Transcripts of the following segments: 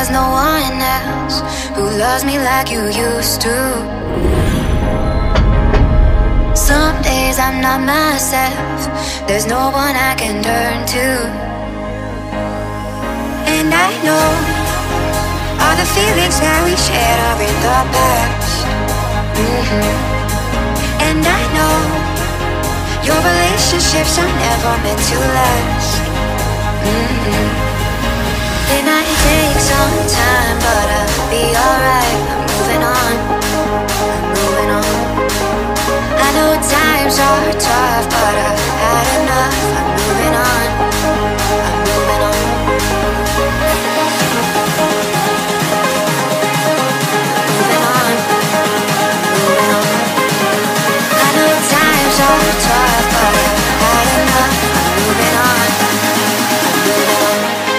there's no one else who loves me like you used to. Some days I'm not myself, there's no one I can turn to. And I know all the feelings that we shared are in the past. And I know your relationships are never meant to last. It might take some time, but I'll be alright. I'm moving on, I'm moving on. I know times are tough, but I've had enough. I'm moving on, I'm moving on. Moving on, moving on. I know times are tough, but I've had enough. I'm moving on, I'm moving on.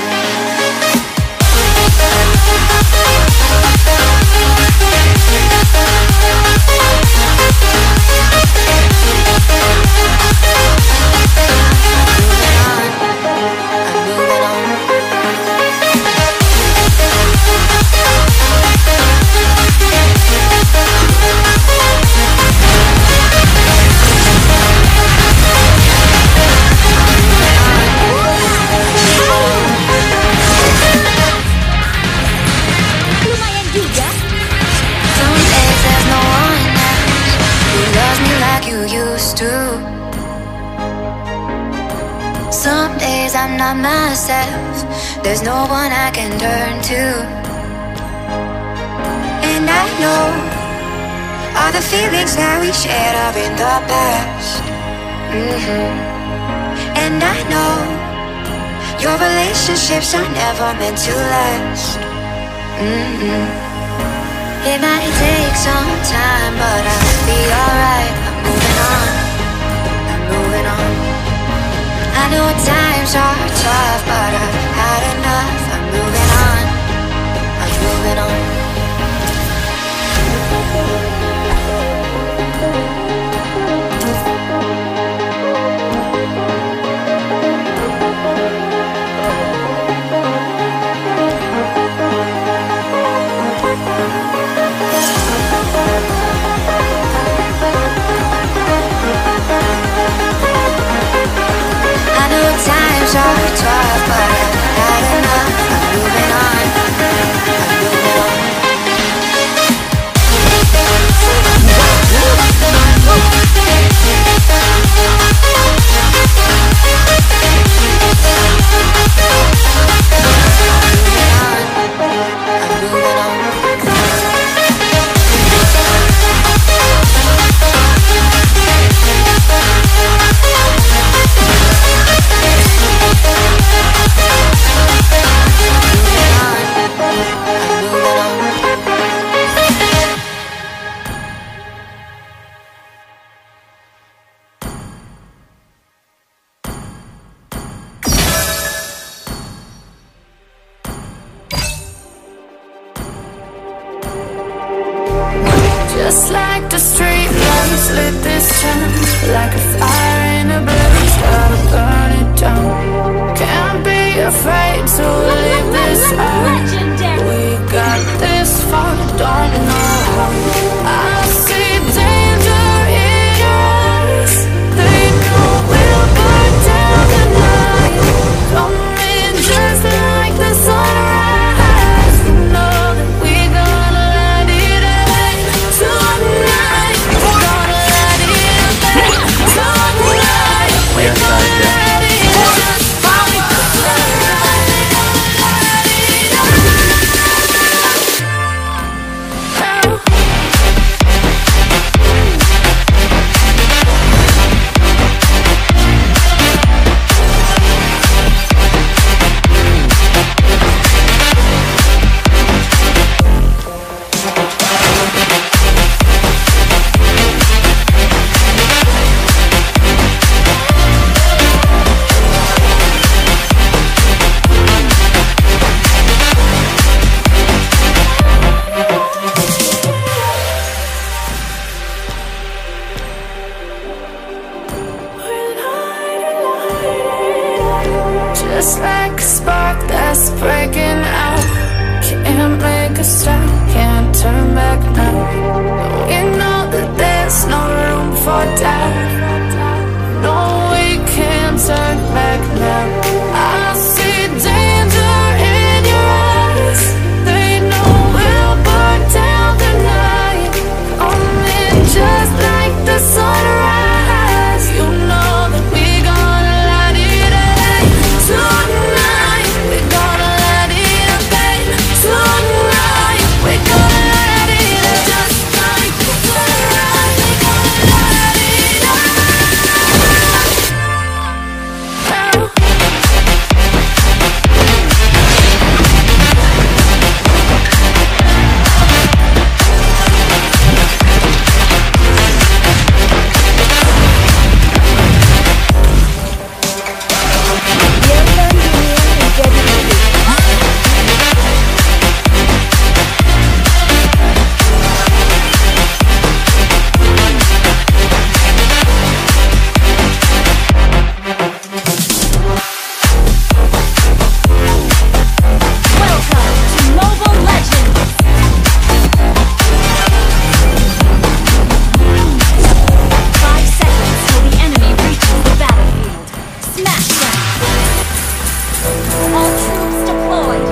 Some days I'm not myself, there's no one I can turn to. And I know all the feelings that we shared are in the past. And I know your relationships are never meant to last. It might take some time, but I'll be alright. I'm moving on, I'm moving on. I know times are tough, but I've had enough. I'm moving on, I'm moving on. Times are tough, but I've had enough. I'm moving on, I'm moving on. Just like the street lights lit this town, like a fire in a blaze, gotta burn it down. Can't be afraid to leave this out. We got this far, don't know how. I see danger in your eyes. They know we'll burn down the night. Coming just like the sunrise. You know that we gonna light it up tonight. We're gonna light it up tonight. We're gonna light it up. this time, can't turn back now. We know that there's no room for doubt. No, we can't turn back now. I see danger in your eyes. They know we'll burn down the night. Coming just like the sunrise. You know that we gonna light it up tonight. We gonna light it up, babe. Tonight we gonna light it up just like the sunrise. We gonna light it up now. Welcome to Mobile Legends! 5 seconds till the enemy reaches the battlefield. Smash them! All troops deployed!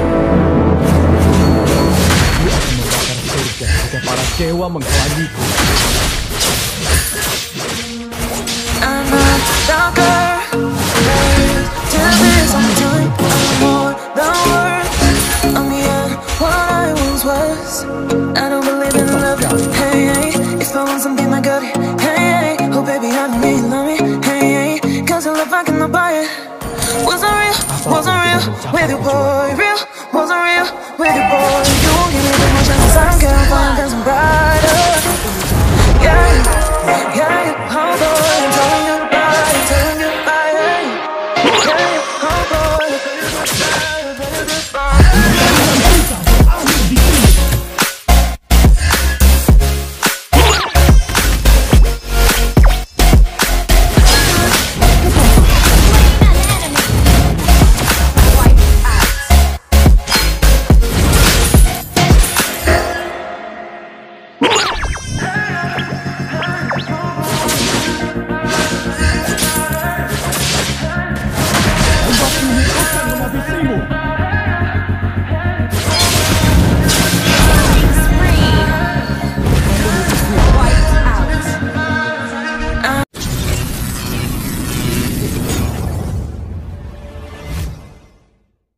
Para dewa menghalangiku. I'm not stalker. Tell this I'm doing more than words. I'm beyond what I once was. I don't believe in love. Hey, hey, if I want something I got it. Hey, hey, oh baby, I don't need love me. Hey, hey, cause I love I cannot buy it. Wasn't real with your boy.